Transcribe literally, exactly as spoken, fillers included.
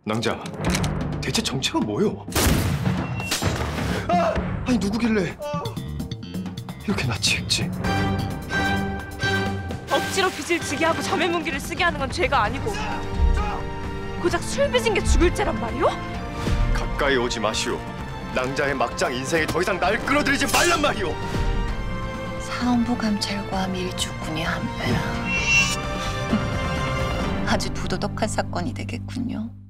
낭자, 대체 정체가 뭐요? 아! 아니 누구길래 이렇게 나치했지? 억지로 빚을 지게 하고 자매문기를 쓰게 하는 건 죄가 아니고 고작 술 빚은 게 죽을 죄란 말이오? 가까이 오지 마시오. 낭자의 막장 인생에 더 이상 날 끌어들이지 말란 말이오. 사원부 감찰과 밀주꾼이 한패라. 아주 부도덕한 사건이 되겠군요.